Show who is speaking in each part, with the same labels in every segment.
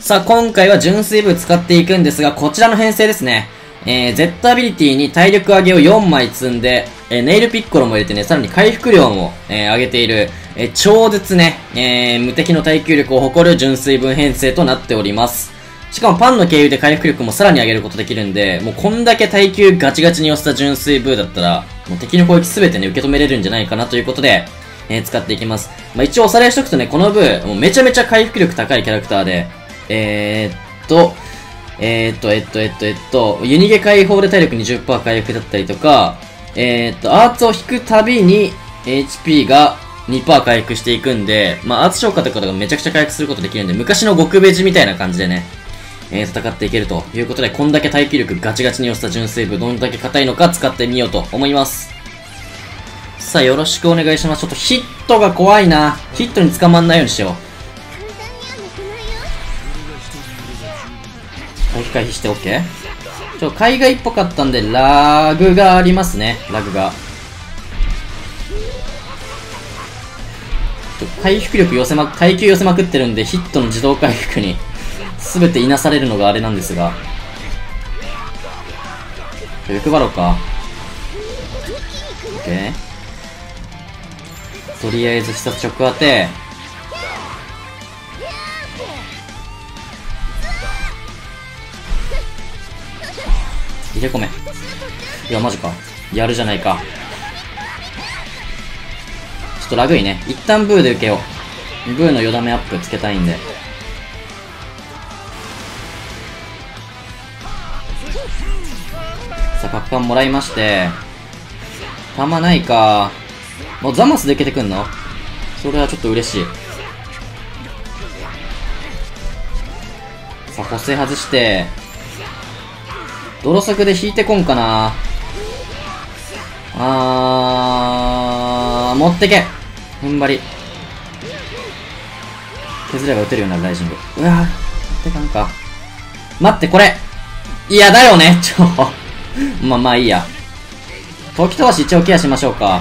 Speaker 1: さあ、今回は純粋部使っていくんですが、こちらの編成ですね。Z アビリティに体力上げを4枚積んで、ネイルピッコロも入れてね、さらに回復量も、上げている、超絶ね、無敵の耐久力を誇る純粋分編成となっております。しかもパンの経由で回復力もさらに上げることできるんで、もうこんだけ耐久ガチガチに寄せた純粋ブーだったら、もう敵の攻撃すべてね、受け止めれるんじゃないかなということで、使っていきます。まあ、一応おさらいしとくとね、このブー、もうめちゃめちゃ回復力高いキャラクターで、ユニゲ解放で体力 20% 回復だったりとか、アーツを引くたびに HP が 2% 回復していくんで、まあ、アーツ消化とかがめちゃくちゃ回復することできるんで、昔の極ベジみたいな感じでね、戦っていけるということで、こんだけ耐久力ガチガチに寄せた純粋部、どんだけ硬いのか使ってみようと思います。さあ、よろしくお願いします。ちょっとヒットが怖いな。ヒットに捕まんないようにしよう。回避して OK？ 海外っぽかったんで、ラグがありますね。ラグが。回復力寄せ耐久寄せまくってるんで、ヒットの自動回復に全ていなされるのがあれなんですが。欲張ろうか。OK。とりあえず必殺直当て。入れ込め。いや、マジか。やるじゃないか。ちょっとラグいね。一旦ブーで受けよう。ブーのよだめアップつけたいんで。さあ、カッカンもらいまして。弾ないか。もうザマスで受けてくんの？それはちょっと嬉しい。さあ、補正外して。泥作で引いてこんかな。持ってけ。踏ん張り。削れば打てるようになるライジング。うわぁ、ってかんか。待って、これ。いや、だよね。まあいいや。時飛ばし一応ケアしましょうか。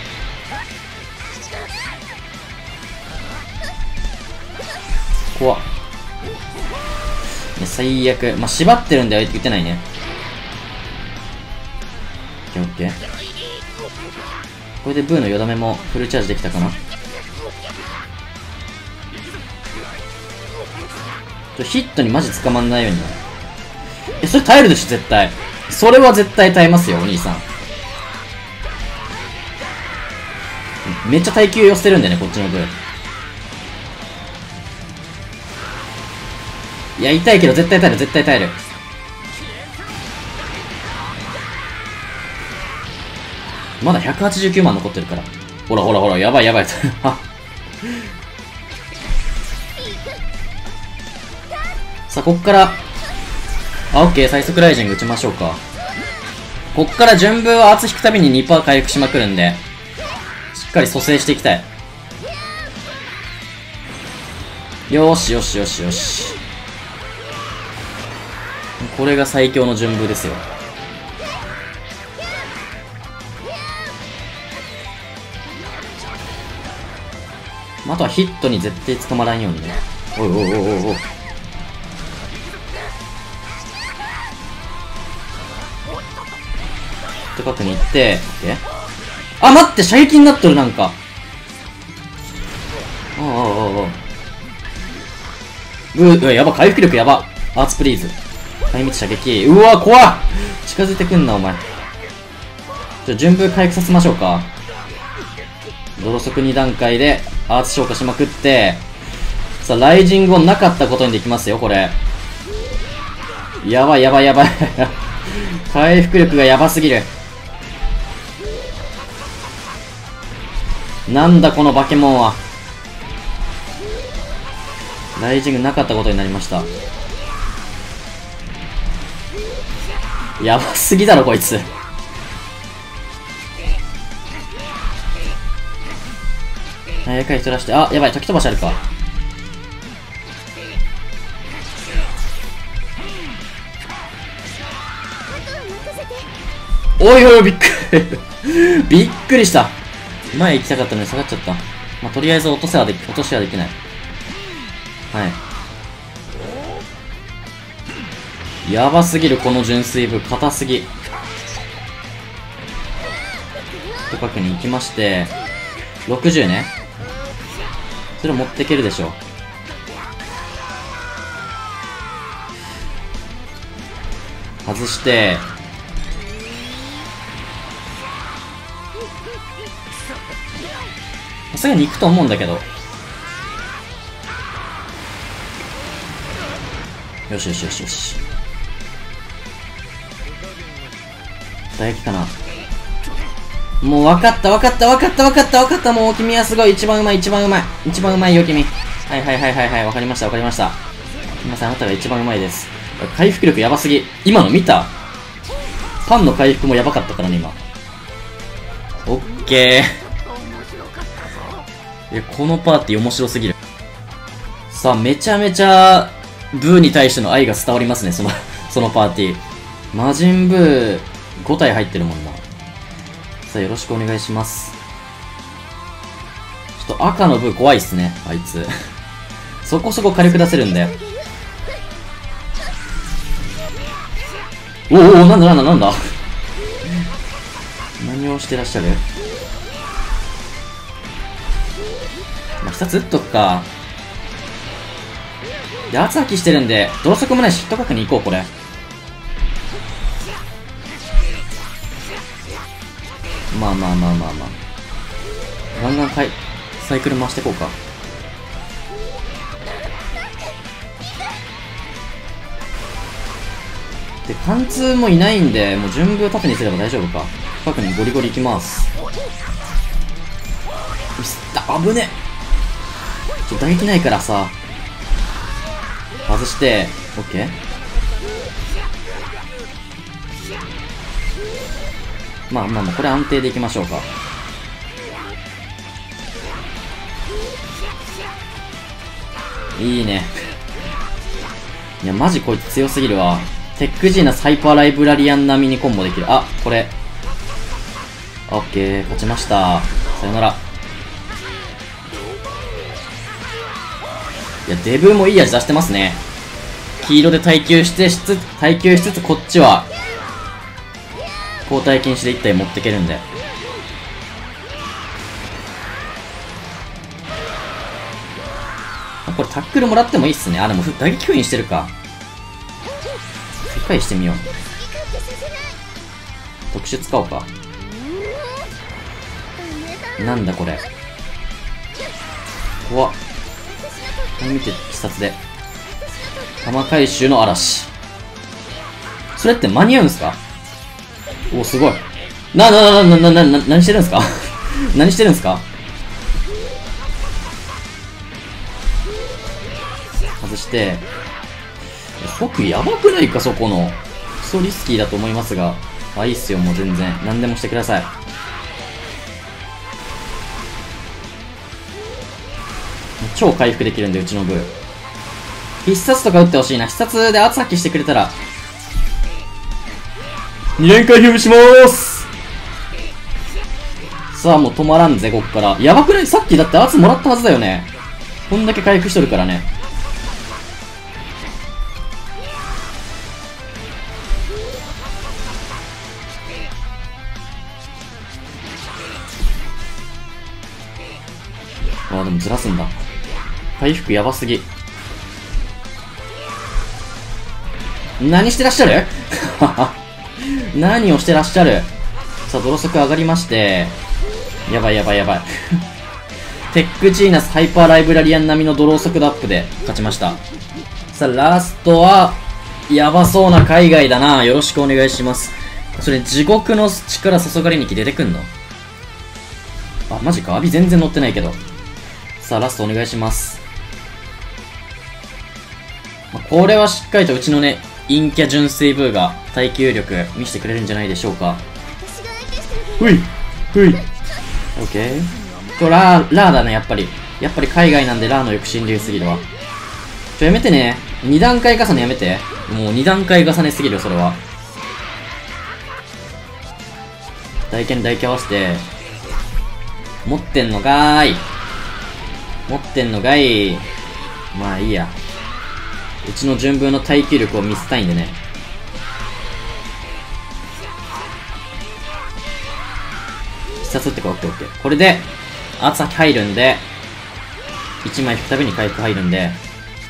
Speaker 1: 怖っ。いや、最悪。まあ、縛ってるんで相手打てないね。オッケー。これでブーのよだめもフルチャージできたかな。ヒットにマジ捕まんないようにな。それ耐えるでしょ、絶対。それは絶対耐えますよ、お兄さん。めっちゃ耐久寄せてるんだよね、こっちのブー。いや、痛いけど絶対耐える、絶対耐える。まだ189万残ってるから。ほらほらほら、やばいやばい。さあ、こっから、オッケー、最速ライジング打ちましょうか。こっから順風は圧引くたびに 2% 回復しまくるんで、しっかり蘇生していきたい。よーしよしよしよし。これが最強の順風ですよ。あとはヒットに絶対捕まらんようにね。おいおいおいおいおい。高くに行って、あ、待って、射撃になっとる、なんか。うわ、やば、回復力やば。アーツプリーズ。壊滅射撃。うわ、怖っ。近づいてくんな、お前。順風回復させましょうか。泥速2段階で、アーツ消化しまくって、さあ、ライジングをなかったことにできますよ、これ。やばいやばいやばい。回復力がやばすぎる。なんだこの化け物は。ライジングなかったことになりました。やばすぎだろ、こいつ。早く人らして、あ、やばい、時飛ばしあるか。おいおい、びっくり。びっくりした。前行きたかったのに下がっちゃった。まあ、とりあえず落としはできない。はい。 やばすぎる、この純粋部。硬すぎ。とかくに行きまして、60ね。それ持っていけるでしょ。外して、さすがに行くと思うんだけど。よしよしよしよし。唾液かな。もう分かった分かった分かった分かった分かった。もう君はすごい。一番うまい一番うまい。一番うまいよ君。はいはいはいはいはい。分かりました分かりました。すみません、あなたが一番うまいです。回復力やばすぎ。今の見た？パンの回復もやばかったからね、今。オッケー。いや、このパーティー面白すぎる。さあ、めちゃめちゃ、ブーに対しての愛が伝わりますね、そのパーティー。魔人ブー、5体入ってるもんな。さあ、よろしくお願いします。ちょっと赤のブー怖いっすね、あいつ。そこそこ火力出せるんだよ。おお、なんだなんだなんだ何をしてらっしゃる？まあ、一つ撃っとくか。で、圧吐きしてるんで、泥速もないし、ヒット角に行こう、これ。まあまあまあまあまあ。ガンガンサイクル回していこうか。で、貫通もいないんで、もう順風縦にすれば大丈夫か。近くにゴリゴリ行きます。ミスった。危ね。打撃ないからさ。外して、オッケー。まあまあまあ、これ安定でいきましょうか。いいね。いや、マジこいつ強すぎるわ。テックジーナスハイパーライブラリアン並みにコンボできる。あ、これ。オッケー、勝ちました。さよなら。いや、デブもいい味出してますね。黄色で耐久しつつ、こっちは、交代禁止で1体持っていけるんで。これタックルもらってもいいっすね。あ、でも打撃封印してるか。一回してみよう。特殊使おうか。なんだこれ。怖っ。見て、必殺で。玉回収の嵐。それって間に合うんすか？お、すごい。何してるんすか何してるんすか？外して。僕やばくないか、そこの。クソリスキーだと思いますが。あ、いいっすよ、もう全然。何でもしてください。超回復できるんで、うちの部。必殺とか打ってほしいな。必殺で圧発揮してくれたら。2連回復しまーす。さあ、もう止まらんぜ、こっから。やばくない？さっきだって圧もらったはずだよね。こんだけ回復しとるからね。ああ、でもずらすんだ。回復やばすぎ。何してらっしゃる何をしてらっしゃる。さあ、泥速上がりまして。やばいやばいやばい。テックジーナスハイパーライブラリアン並みの泥速度アップで勝ちました。さあ、ラストは、やばそうな海外だな。よろしくお願いします。それ、地獄の力注がれにき出てくんの？あ、マジか。アビ全然乗ってないけど。さあ、ラストお願いします。これはしっかりとうちのね、陰キャ純粋ブーが耐久力見せてくれるんじゃないでしょうか。ふいふい。オッケー。ラーだね、やっぱり。やっぱり海外なんでラーの抑止流すぎるわ。やめてね。2段階重ねやめて。もう2段階重ねすぎる、それは。大剣大剣合わせて。持ってんのかーい。持ってんのかい。まあいいや。うちの順風の耐久力を見せたいんでね。 必殺ってこう、オッケーオッケー。これで、圧先入るんで、1枚引くたびに回復入るんで、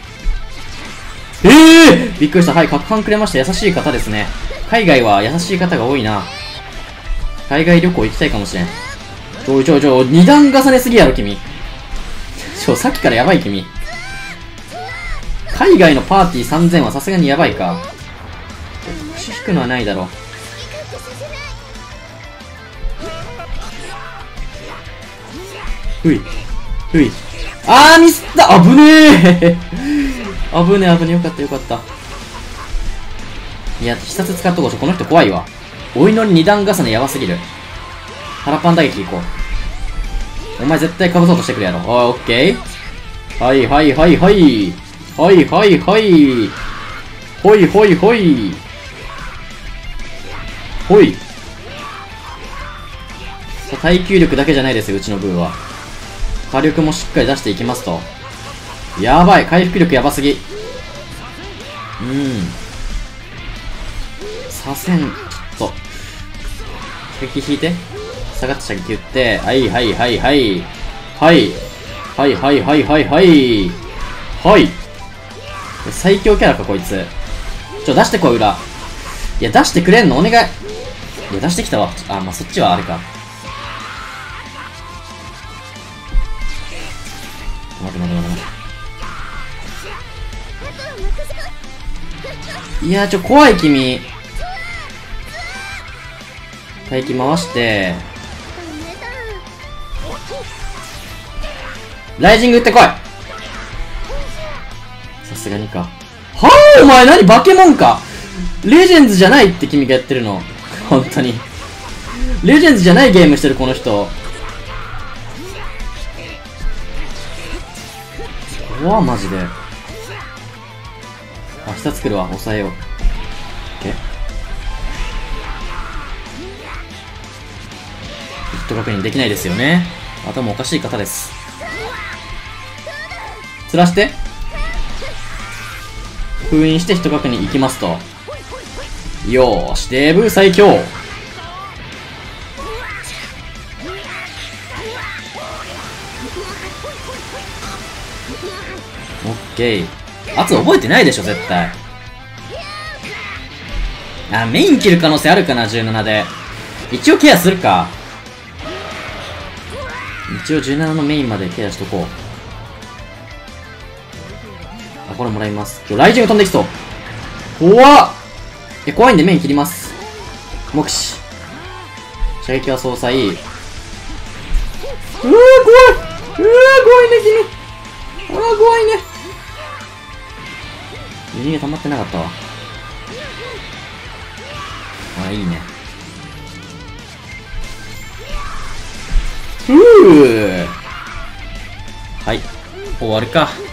Speaker 1: びっくりした。はい、攪拌くれました。優しい方ですね。海外は優しい方が多いな。海外旅行行きたいかもしれん。二段重ねすぎやろ、君。さっきからやばい、君。海外のパーティー3000はさすがにやばいか。腰引くのはないだろう。あー、ミスった。危ねえ。危ねえ。よかったよかった。いや、必殺使っとこう。この人怖いわ。お祈り二段重ねやばすぎる。腹パン打撃行こう。お前絶対被そうとしてくるやろ。オッケー。はい。ほい。さあ、耐久力だけじゃないですよ、うちのブーは。火力もしっかり出していきますと。やばい、回復力やばすぎ。左遷、ちょっと。射撃引いて。下がって射撃打って。はい。最強キャラか、こいつ。出してこい、裏。いや、出してくれんのお願い。いや、出してきたわ。まあ、そっちはあれか。待て。いやー、怖い、君。待機回して。ライジング打ってこい。さすがにか。はぁ、お前何バケモンか。レジェンズじゃないって君がやってるの。本当に。レジェンズじゃないゲームしてる、この人。怖っ、マジで。下作るわ。抑えよう。オッケー。ヒット確認できないですよね。頭おかしい方です。釣らして。封印してヒット確認いきますと。よーし、デブ最強。オッケー。圧覚えてないでしょ、絶対。メイン切る可能性あるかな、17で。一応ケアするか。一応17のメインまでケアしとこう。これもらいます。ライジング飛んできそう。怖っ。怖いんでメイン切ります。目視。射撃は総裁。怖い。怖いね、君。怖いね。ユニが溜まってなかったわ。いいね。はい。終わるか。